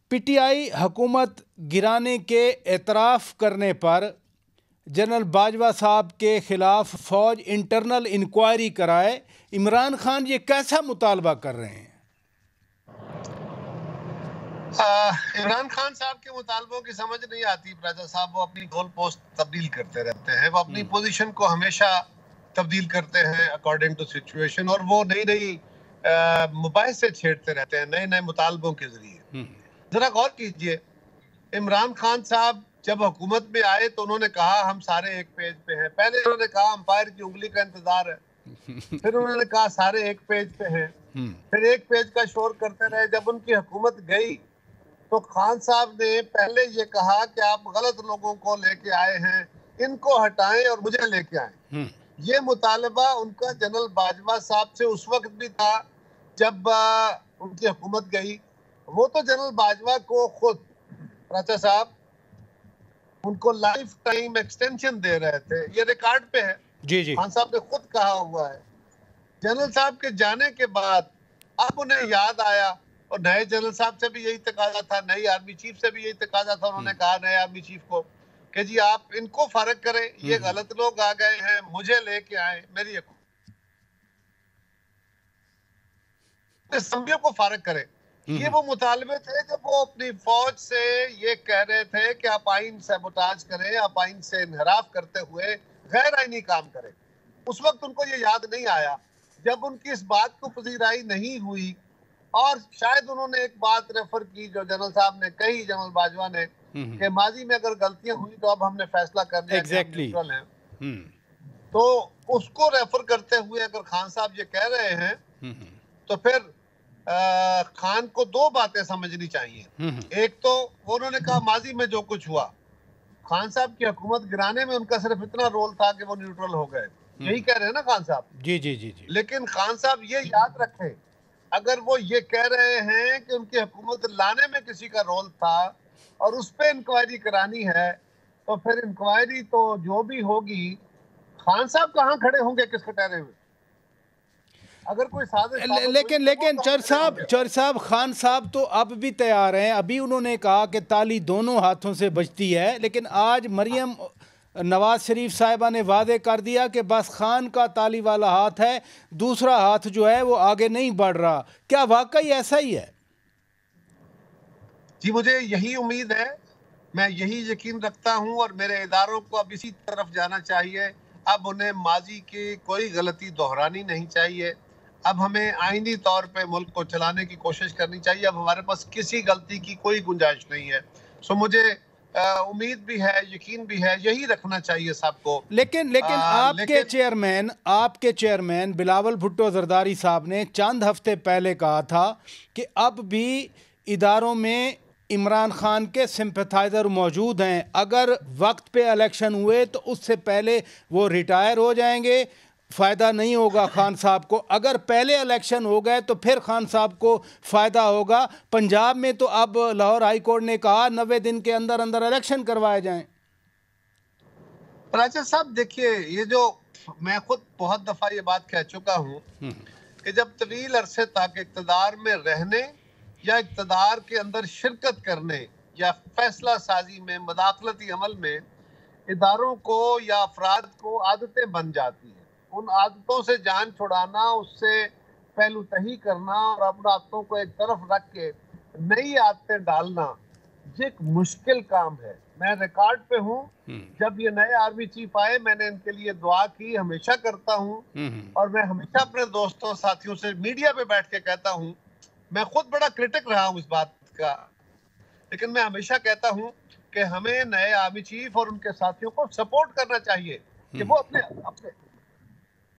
PTI हुकूमत गिराने के एतराफ़ करने पर जनरल बाजवा साहब के ख़िलाफ़ फ़ौज इंटरनल इंक्वायरी कराए। इमरान खान ये कैसा मुतालबा कर रहे हैं? इमरान खान साहब के मुतालबों की समझ नहीं आती राजा साहब। वो अपनी गोल पोस्ट तब्दील करते रहते हैं, वो अपनी पोजीशन को हमेशा तब्दील करते हैं अकॉर्डिंग टू सिचुएशन, और वो नई नई मुबाहिसे छेड़ते रहते हैं नए नए मुतालबों के जरिए। जरा गौर कीजिए, इमरान खान साहब जब हुकूमत में आए तो उन्होंने कहा हम सारे एक पेज पे हैं। पहले उन्होंने कहा अंपायर की उंगली का इंतजार है, फिर उन्होंने कहा सारे एक पेज पे हैं, फिर एक पेज का शोर करते रहे। जब उनकी हुकूमत गई तो खान साहब ने पहले ये कहा कि आप गलत लोगों को लेके आए हैं, इनको हटाएं और मुझे लेके आए। ये मुतालबा उनका जनरल बाजवा साहब से उस वक्त भी था जब उनकी हुकूमत गई। वो तो जनरल बाजवा को खुद राजा साहब उनको लाइफ टाइम एक्सटेंशन दे रहे थे, ये रिकॉर्ड पे है। जी। खान साहब ने खुद कहा हुआ है। जनरल साहब के जाने के बाद अब उन्हें याद आया, और नए जनरल साहब से भी यही तकाजा था, नई आर्मी चीफ से भी यही तकाजा था। उन्होंने कहा नए आर्मी चीफ को कि जी आप इनको फारग करें, ये गलत लोग आ गए हैं, मुझे लेके आए, मेरी असम्बलियों को फारग करें। ये वो मुतालबे थे जब वो अपनी फौज से ये कह रहे थे कि आप आइन सैबोटाज करें, आप आइन से इनहराफ करते हुए गैर आइनी काम करें। उस वक्त उनको ये याद नहीं आया। जब उनकी इस बात को पजीराई नहीं हुई, और शायद उन्होंने एक बात रेफर की जो जनरल साहब ने कही, जनरल बाजवा ने, कि माजी में अगर गलतियां हुई तो अब हमने फैसला कर लिया कि हम न्यूट्रल हैं। तो उसको रेफर करते हुए अगर खान साहब ये कह रहे हैं तो फिर खान को दो बातें समझनी चाहिए। एक तो उन्होंने कहा माजी में जो कुछ हुआ, खान साहब की हुकूमत गिराने में उनका सिर्फ इतना रोल था कि वो न्यूट्रल हो गए। यही कह रहे हैं ना खान साहब? जी। लेकिन खान साहब ये याद रखें, अगर वो ये कह रहे हैं कि उनकी हुकूमत लाने में किसी का रोल था और उस पर इंक्वायरी करानी है, तो फिर इंक्वायरी तो जो भी होगी, खान साहब कहाँ खड़े होंगे किस कटहरे में? अगर कोई साजिश लेकिन चर साहब खान साहब तो अब भी तैयार हैं। अभी उन्होंने कहा कि ताली दोनों हाथों से बजती है, लेकिन आज मरियम नवाज शरीफ साहिबा ने वादे कर दिया कि बस खान का ताली वाला हाथ है, दूसरा हाथ जो है वो आगे नहीं बढ़ रहा। क्या वाकई ऐसा ही है? जी, मुझे यही उम्मीद है, मैं यही यकीन रखता हूं, और मेरे इदारों को अब इसी तरफ जाना चाहिए। अब उन्हें माजी की कोई गलती दोहरानी नहीं चाहिए। अब हमें आईनी तौर पे मुल्क को चलाने की कोशिश करनी चाहिए। अब हमारे पास किसी गलती की कोई गुंजाइश नहीं है। सो मुझे उम्मीद भी है, यकीन भी है, यही रखना चाहिए सबको। लेकिन आपके चेयरमैन बिलावल भुट्टो जरदारी साहब ने चंद हफ्ते पहले कहा था कि अब भी इदारों में इमरान खान के सिंपैथाइजर मौजूद हैं, अगर वक्त पे इलेक्शन हुए तो उससे पहले वो रिटायर हो जाएंगे, फ़ायदा नहीं होगा खान साहब को। अगर पहले इलेक्शन हो गए तो फिर खान साहब को फ़ायदा होगा। पंजाब में तो अब लाहौर हाई कोर्ट ने कहा 90 दिन के अंदर अंदर इलेक्शन करवाए जाएं। राजा साहब देखिए, ये जो मैं खुद बहुत दफ़ा ये बात कह चुका हूँ कि जब तवील अरसे तक इक़्तिदार में रहने या इक़्तिदार के अंदर शिरकत करने या फैसला साजी में, मदाखलती अमल में इदारों को या अफराद को आदतें बन जाती हैं, उन आदतों से जान छुड़ाना, उससे पहलू तही करना और अपनी आदतों को एक तरफ रख के नई आदतें डालना, ये एक मुश्किल काम है। मैं रिकॉर्ड पे हूँ, जब ये नए आर्मी चीफ आए मैंने इनके लिए दुआ की, हमेशा करता हूँ, और मैं हमेशा अपने दोस्तों साथियों से मीडिया पे बैठ के कहता हूँ, मैं खुद बड़ा क्रिटिक रहा हूँ इस बात का, लेकिन मैं हमेशा कहता हूँ कि हमें नए आर्मी चीफ और उनके साथियों को सपोर्ट करना चाहिए कि वो अपने